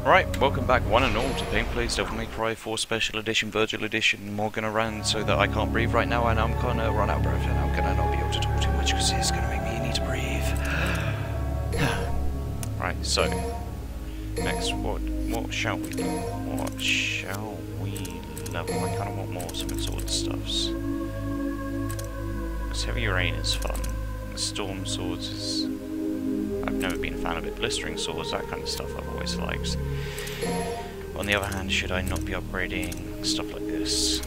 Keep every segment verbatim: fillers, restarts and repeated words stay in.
Alright, welcome back one and all to Gameplays Devil May Cry four Special Edition, Virgil Edition. Morgan around so that I can't breathe right now and I'm gonna run out of breath and I'm gonna not be able to talk too much because it's gonna make me need to breathe. Right, so next, what what shall we do? What shall we level? I kinda want more summon sword stuffs. Because Heavy Rain is fun. Storm Swords is... I've never been a fan of it. Blistering Swords, that kind of stuff I've always liked. On the other hand, should I not be upgrading stuff like this?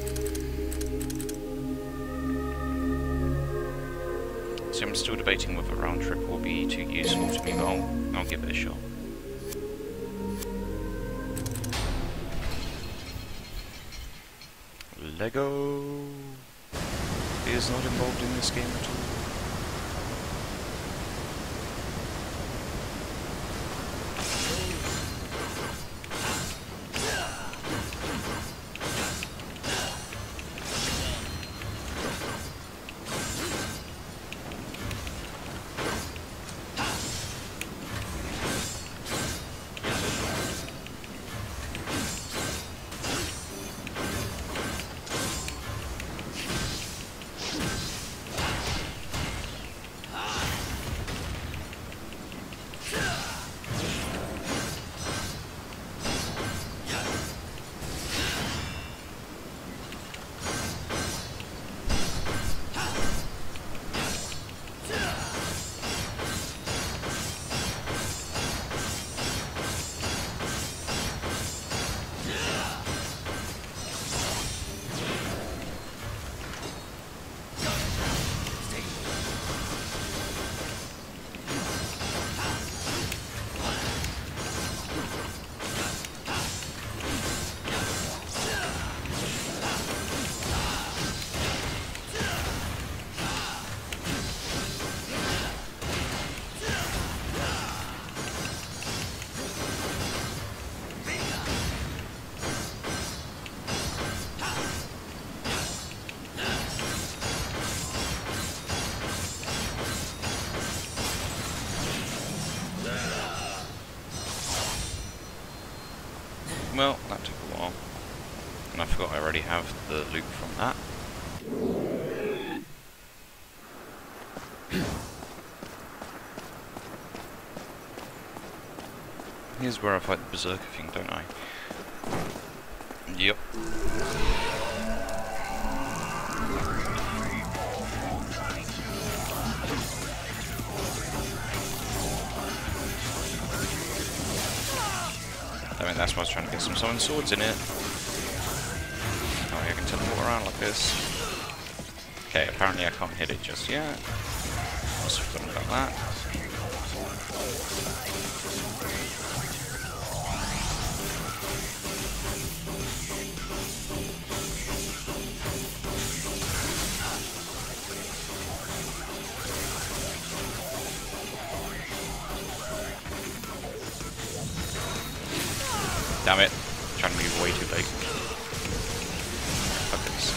So I'm still debating whether round trip will be too useful to me, but I'll, I'll give it a shot. Lego is not involved in this game at all. Well, that took a while, and I forgot I already have the loot from that. Here's where I fight the Berserker thing, don't I? Yep. I mean, that's why I was trying to get some summon swords in it. Oh, I can teleport around like this. Okay, apparently I can't hit it just yet. Must have forgotten about that. Damn it. I'm trying to move way too late. Fuck this.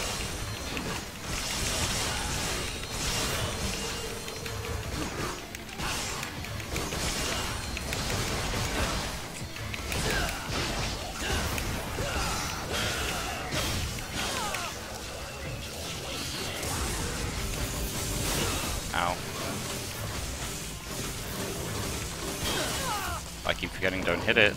Ow. I keep forgetting don't hit it.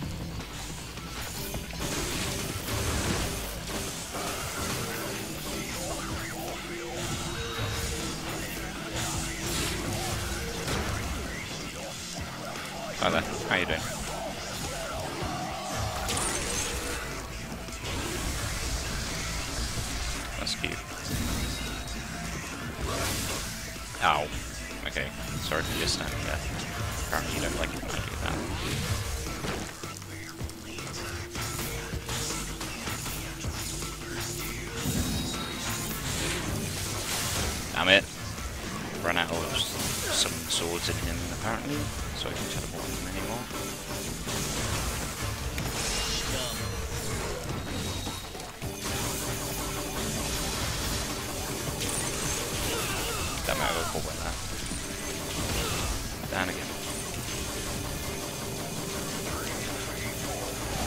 Hi there, how you doing? That's cute. Ow. Okay, sorry for just standing there. Apparently you don't like it when I do that. Damn it. Run out of some swords in him apparently, so I can teleport him anymore. Damn it, I got caught by that. Down again.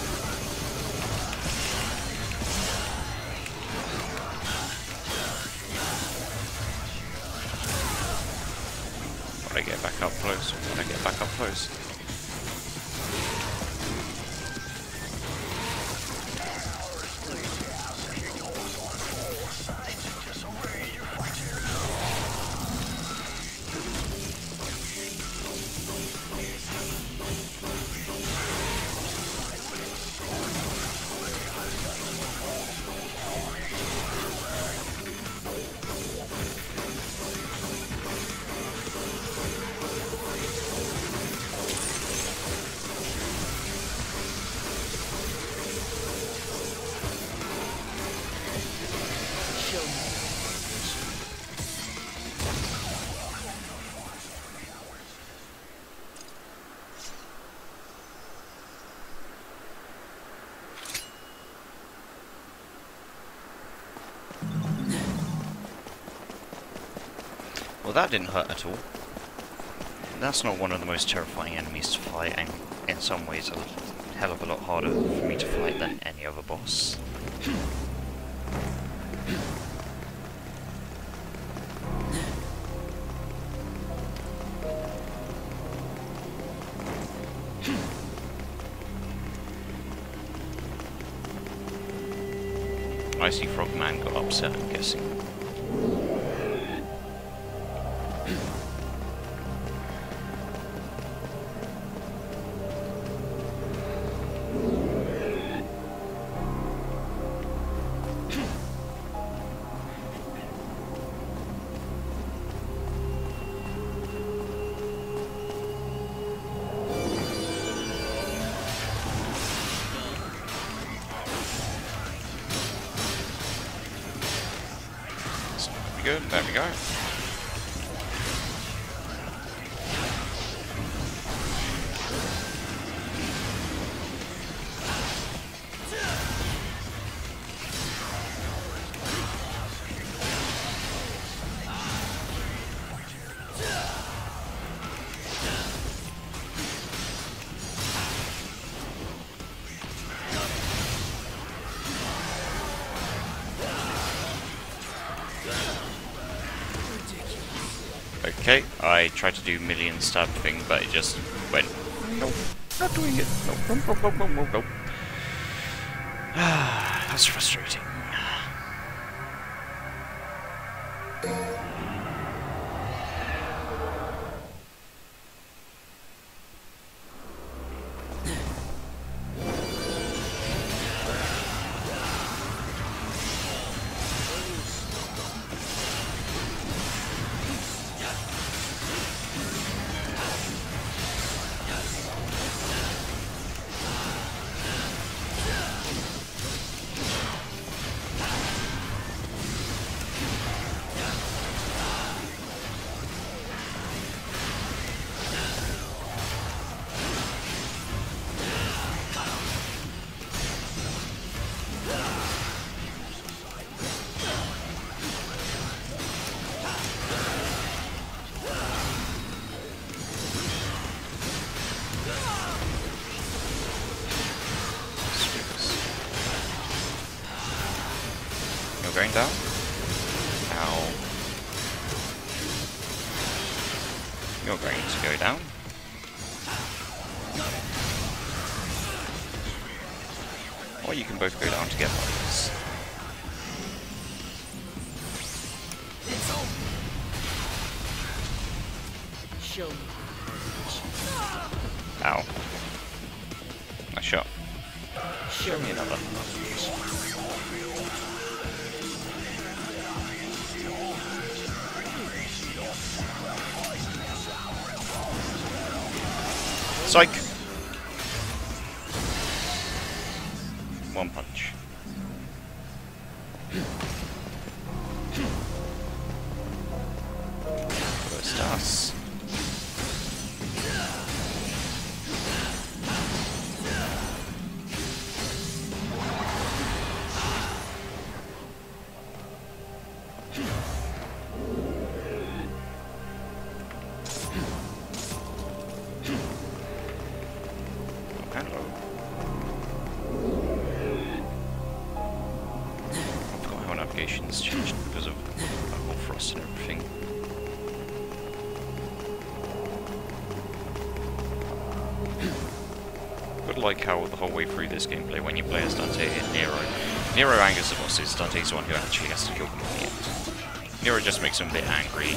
Well, that didn't hurt at all. That's not one of the most terrifying enemies to fight, and in some ways a hell of a lot harder for me to fight than any other boss. Icy Frogman got upset, I'm guessing. Good, there we go. Okay, I tried to do million stab thing, but it just went, nope, not doing it, nope, nope, nope, nope, nope, nope, nope. Ah, that's frustrating. Going down. Ow. You're going to go down. Or you can both go down together. Ow. Nice shot. Show me another. Psych! One punch. First us. Navigation's changed because of the whole frost and everything. But like how the whole way through this gameplay, when you play as Dante and Nero, Nero angers the bosses, Dante's the one who actually has to kill them in the end. Nero just makes them a bit angry.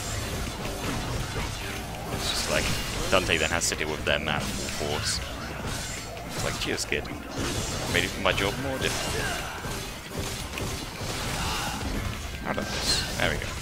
It's just like, Dante then has to deal with them at full force. It's like, cheers kid, made it my job more difficult. Out of this. There we go.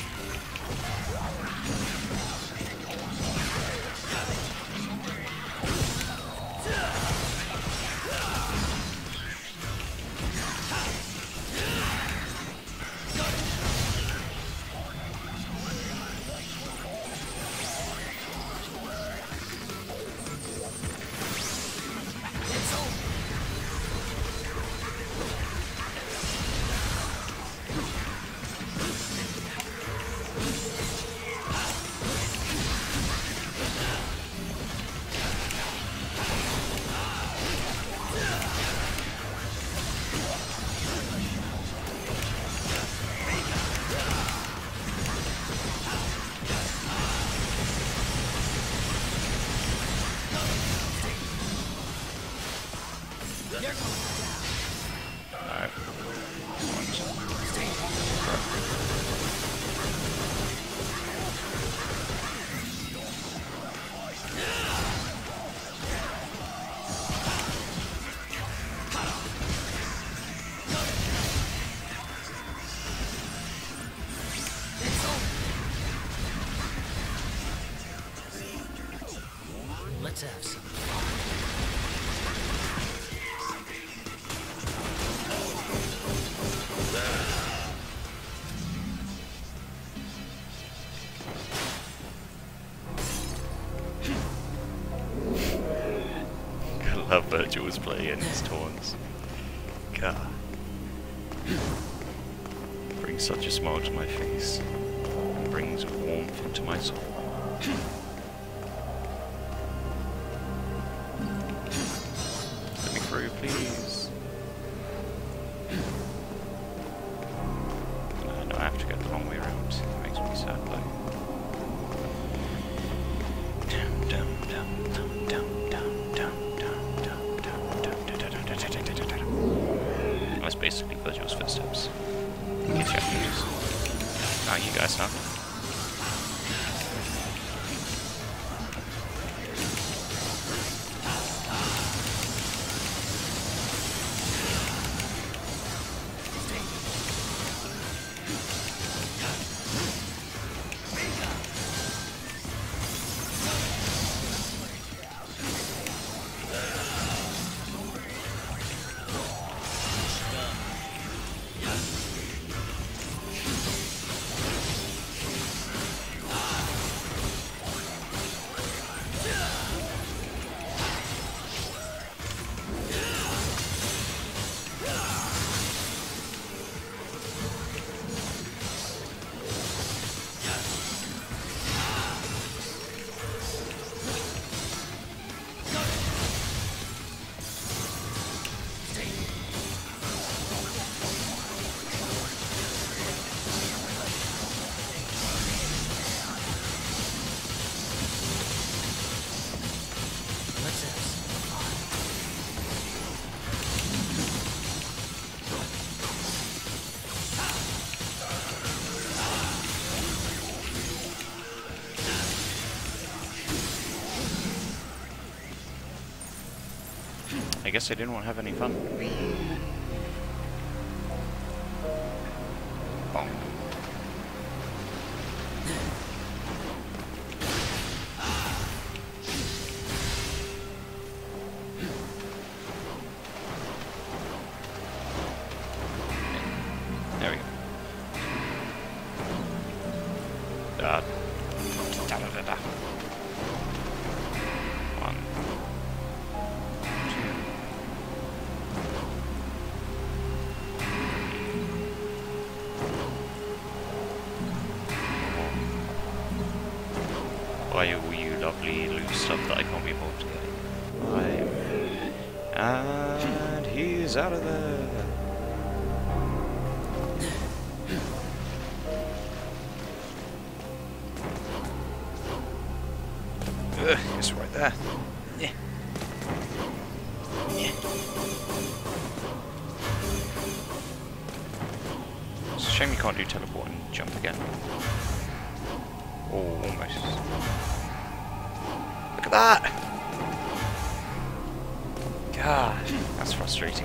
Let's have some. I love Virgil's play and his taunts. God. Brings such a smile to my face. And brings warmth into my soul. Let me through, please. No, no, I have to go the long way around. It makes me sad, though. Dum dum dum dum dum dum dum dum dum dum dum dum dum. That's basically Virgil's footsteps. In case you have to use. Now you guys know. I guess I didn't want to have any fun. Bonk. There we go. Uh, da da da da. One. Why all you lovely loose stuff that I can't be able to get? Five. And he's out of there. Ugh, it's right there. Yeah. Yeah. It's a shame you can't do teleport and jump again. Oh, almost. Look at that! God, that's frustrating.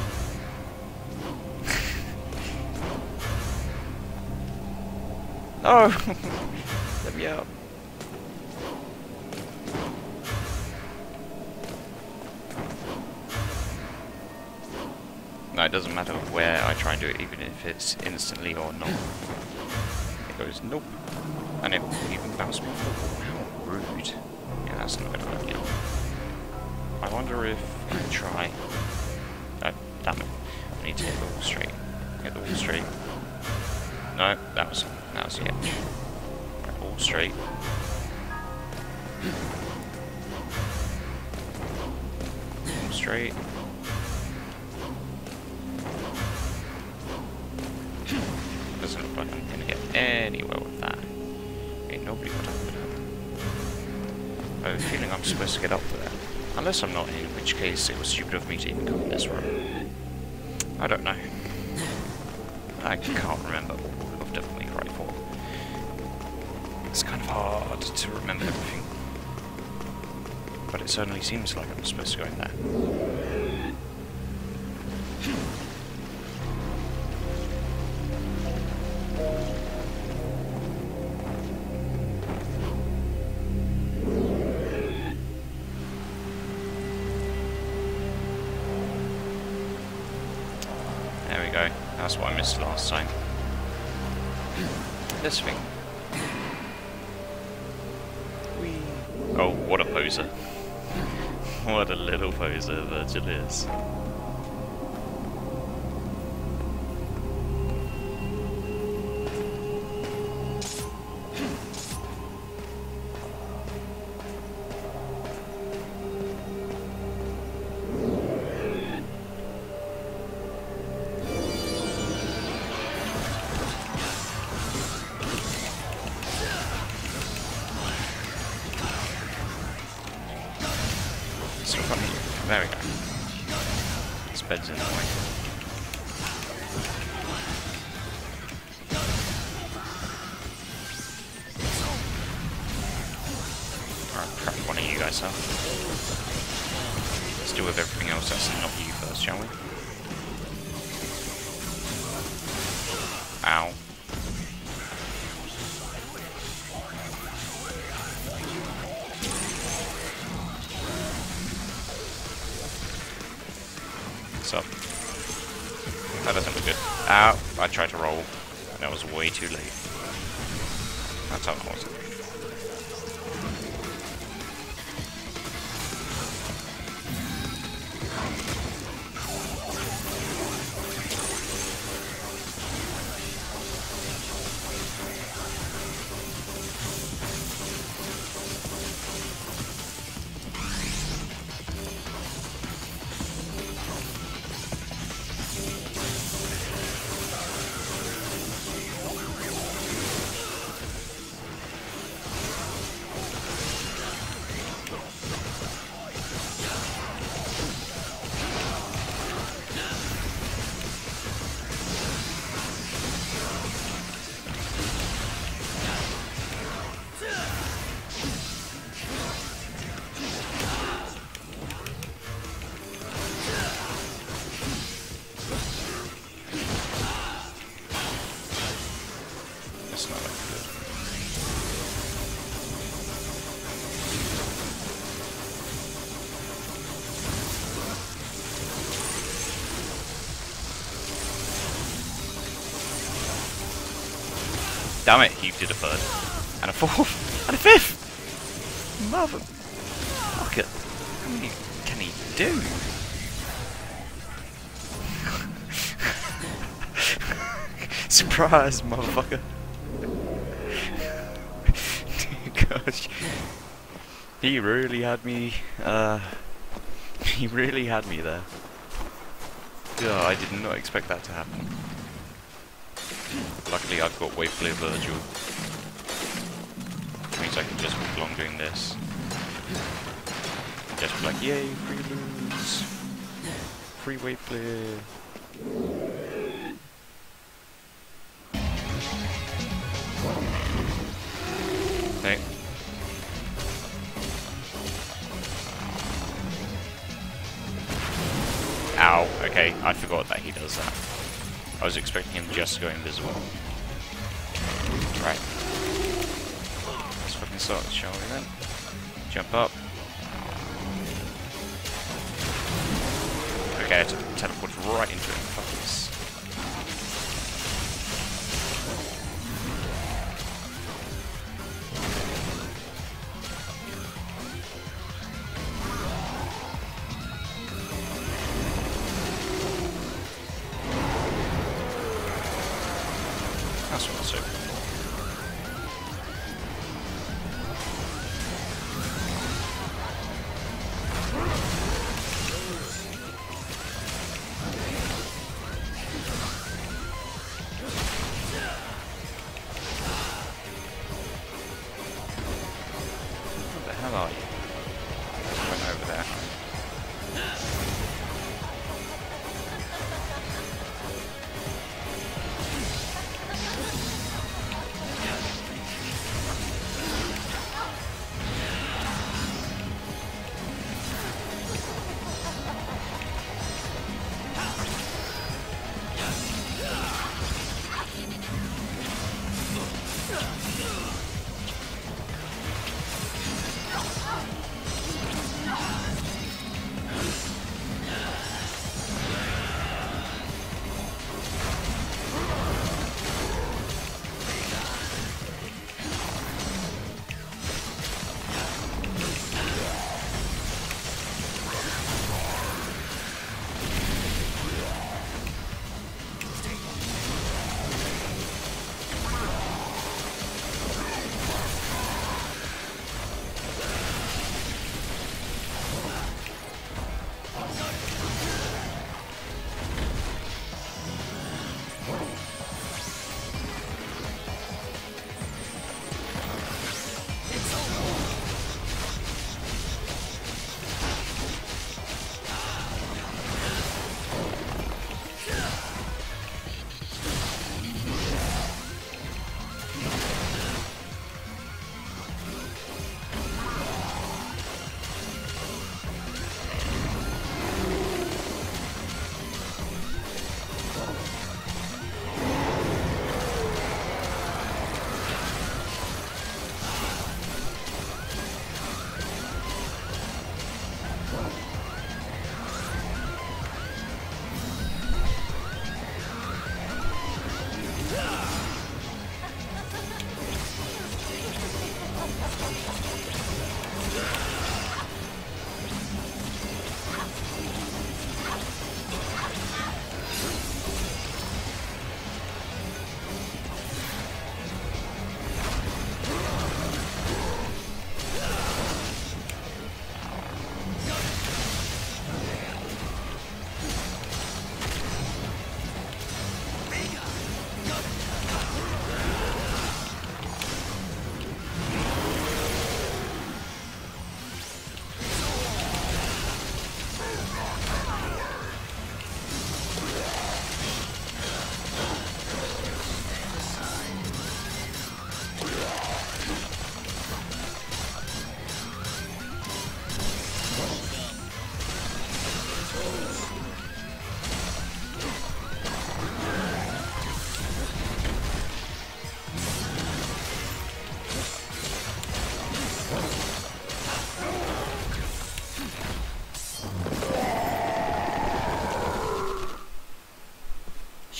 No! Let me out. No, it doesn't matter where I try and do it, even if it's instantly or not. It goes, nope. And it will even bounce me off the wall. How rude. Yeah, that's not gonna work yet. I wonder if I can try. No, damn it. I need to hit the wall straight. Hit the wall straight. No, that was that was the edge. Right, wall straight. Wall straight. Doesn't look like I'm gonna get anywhere with that. Ain't nobody got up with that. I have a feeling I'm supposed to get up with that. Unless I'm not, in which case it was stupid of me to even come in this room. I don't know. I can't remember all of Devil May Cry four. It's kind of hard to remember everything. But it certainly seems like I'm supposed to go in there. There we go. That's what I missed last time. This thing. Whee. Oh, what a poser. What a little poser Virgil is. So funny. There we go. This bed's in the way. Alright, crack one of you guys up. Let's deal with everything else that's not you first, shall we? Ow. What's up? That doesn't look good. Ow! I tried to roll. That was way too late. That's how it was. That's not looking good. Damn it, he did a third. And a fourth. And a fifth! Mother... Fuck it. How many can he do? Surprise, motherfucker. Gosh. He really had me, uh... He really had me there. God, I did not expect that to happen. Luckily I've got Wave Clear Virgil. Which means I can just keep along doing this. And just be like, yay, free lose. Free Wave Clear. Okay. Ow, okay, I forgot that he does that. I was expecting him just to go invisible. Right. Let's fucking start, shall we then? Jump up. Okay, I teleported right into it. Fuck this. That's what I said. What the hell are you? Went over there.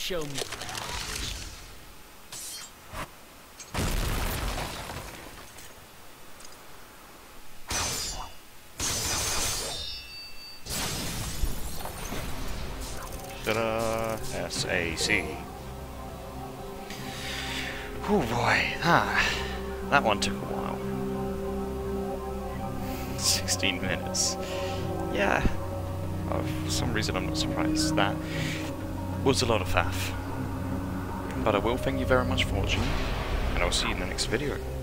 Show me. Ta-da! S A C. Oh boy, ah, that one took a while. sixteen minutes. Yeah, oh, for some reason I'm not surprised. That was a lot of faff. But I will thank you very much for watching, and I'll see you in the next video.